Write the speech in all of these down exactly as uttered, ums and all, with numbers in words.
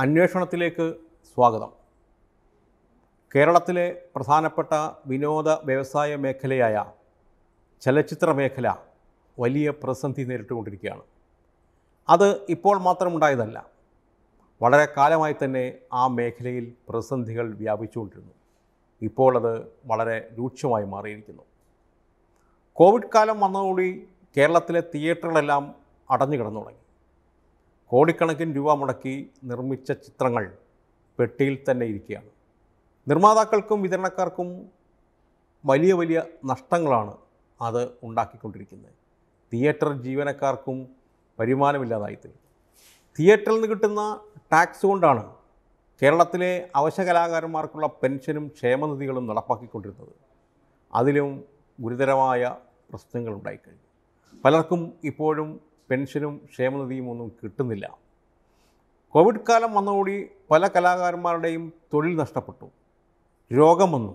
അന്വേഷണത്തിലേക്ക് സ്വാഗതം. കേരളത്തിലെ പ്രധാനപ്പെട്ട വിനോദ വ്യവസായ മേഖലയായ ചലച്ചിത്ര മേഖല വലിയ പ്രതിസന്ധി നേരിട്ടുകൊണ്ടിരിക്കുകയാണ്. അത് ഇപ്പോൾ മാത്രമുണ്ടായതല്ല, വളരെ കാലമായി തന്നെ ആ മേഖലയിൽ പ്രതിസന്ധികൾ വ്യാപിച്ചുകൊണ്ടിരുന്നു. ഇപ്പോൾ അത് വളരെ രൂക്ഷമായി മാറിയിരിക്കുന്നു. കോവിഡ് കാലം വന്നതോടുകൂടി കേരളത്തിലെ തിയേറ്ററുകളെല്ലാം അടഞ്ഞു കിടന്നു തുടങ്ങി. കോടിക്കണക്കിന് രൂപ മുടക്കി നിർമ്മിച്ച ചിത്രങ്ങൾ പെട്ടിയിൽ തന്നെ ഇരിക്കുകയാണ്. നിർമ്മാതാക്കൾക്കും വിതരണക്കാർക്കും വലിയ വലിയ നഷ്ടങ്ങളാണ് അത് ഉണ്ടാക്കിക്കൊണ്ടിരിക്കുന്നത്. തിയേറ്റർ ജീവനക്കാർക്കും വരുമാനമില്ലാതായിത്തീരും. തിയേറ്ററിൽ നിന്ന് കിട്ടുന്ന ടാക്സ് കൊണ്ടാണ് കേരളത്തിലെ അവശകലാകാരന്മാർക്കുള്ള പെൻഷനും ക്ഷേമനിധികളും നടപ്പാക്കിക്കൊണ്ടിരുന്നത്. അതിലും ഗുരുതരമായ പ്രശ്നങ്ങൾ ഉണ്ടായിക്കഴിഞ്ഞു. പലർക്കും ഇപ്പോഴും പെൻഷനും ക്ഷേമനിധിയും ഒന്നും കിട്ടുന്നില്ല. കോവിഡ് കാലം വന്നതോടെ പല കലാകാരന്മാരുടെയും തൊഴിൽ നഷ്ടപ്പെട്ടു, രോഗം വന്നു,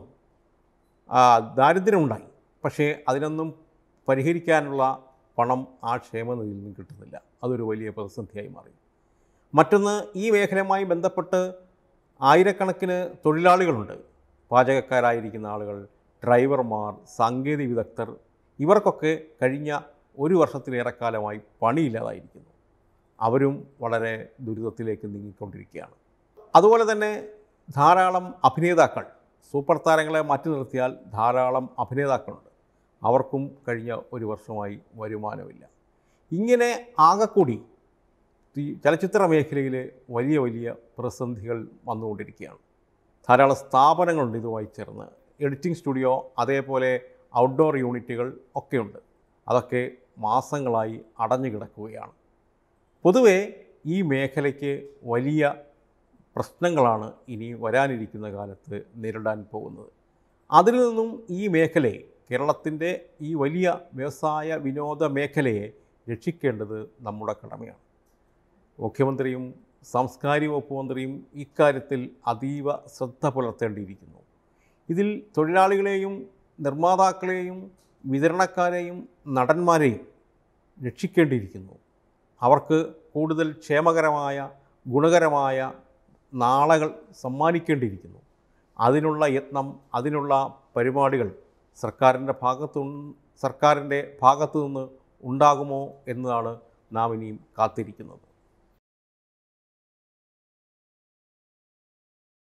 ദാരിദ്ര്യമുണ്ടായി. പക്ഷേ അതിനൊന്നും പരിഹരിക്കാനുള്ള പണം ആ ക്ഷേമനിധിയിൽ നിന്നും കിട്ടുന്നില്ല. അതൊരു വലിയ പ്രതിസന്ധിയായി മാറി. മറ്റൊന്ന്, ഈ മേഖലയുമായി ബന്ധപ്പെട്ട് ആയിരക്കണക്കിന് തൊഴിലാളികളുണ്ട്. പാചകക്കാരായിരിക്കുന്ന ആളുകൾ, ഡ്രൈവർമാർ, സാങ്കേതിക വിദഗ്ധർ, ഇവർക്കൊക്കെ കഴിഞ്ഞ ഒരു വർഷത്തിലേറെക്കാലമായി പണിയില്ലാതായിരിക്കുന്നു. അവരും വളരെ ദുരിതത്തിലേക്ക് നീങ്ങിക്കൊണ്ടിരിക്കുകയാണ്. അതുപോലെ തന്നെ ധാരാളം അഭിനേതാക്കൾ, സൂപ്പർ താരങ്ങളെ മാറ്റി നിർത്തിയാൽ ധാരാളം അഭിനേതാക്കളുണ്ട്. അവർക്കും കഴിഞ്ഞ ഒരു വർഷമായി വരുമാനമില്ല. ഇങ്ങനെ ആകെക്കൂടി ചലച്ചിത്ര മേഖലയിൽ വലിയ വലിയ പ്രതിസന്ധികൾ വന്നുകൊണ്ടിരിക്കുകയാണ്. ധാരാളം സ്ഥാപനങ്ങളുണ്ട് ഇതുമായി ചേർന്ന്. എഡിറ്റിംഗ് സ്റ്റുഡിയോ, അതേപോലെ ഔട്ട്ഡോർ യൂണിറ്റുകൾ ഒക്കെയുണ്ട്. അതൊക്കെ മാസങ്ങളായി അടഞ്ഞു കിടക്കുകയാണ്. പൊതുവെ ഈ മേഖലയ്ക്ക് വലിയ പ്രശ്നങ്ങളാണ് ഇനി വരാനിരിക്കുന്ന കാലത്ത് നേരിടാൻ പോകുന്നത്. അതിൽ നിന്നും ഈ മേഖലയെ, കേരളത്തിൻ്റെ ഈ വലിയ വ്യവസായ വിനോദ മേഖലയെ രക്ഷിക്കേണ്ടത് നമ്മുടെ കടമയാണ്. മുഖ്യമന്ത്രിയും സാംസ്കാരിക വകുപ്പ് മന്ത്രിയും ഇക്കാര്യത്തിൽ അതീവ ശ്രദ്ധ പുലർത്തേണ്ടിയിരിക്കുന്നു. ഇതിൽ തൊഴിലാളികളെയും നിർമ്മാതാക്കളെയും വിതരണക്കാരെയും നടന്മാരെയും രക്ഷിക്കേണ്ടിയിരിക്കുന്നു. അവർക്ക് കൂടുതൽ ക്ഷേമകരമായ ഗുണകരമായ നാളുകൾ സമ്മാനിക്കേണ്ടിയിരിക്കുന്നു. അതിനുള്ള യത്നം, അതിനുള്ള പരിപാടികൾ സർക്കാരിൻ്റെ ഭാഗത്തു സർക്കാരിൻ്റെ ഭാഗത്തു നിന്ന് ഉണ്ടാകുമോ എന്നതാണ് നാം ഇനിയും കാത്തിരിക്കുന്നത്.